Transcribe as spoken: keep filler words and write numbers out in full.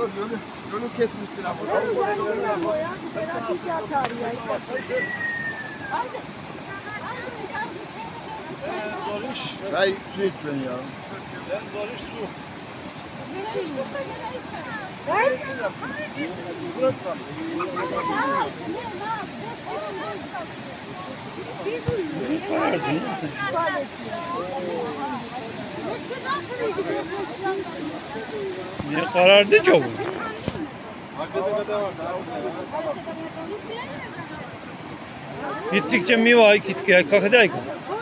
Yolu, yolu kesmişsin abi. Zor iş. Çay su içiyorsun ya. En zor iş su. Niye karardı çok? Arkada kadar var. Gittikçe mi var gittikçe kakadayım.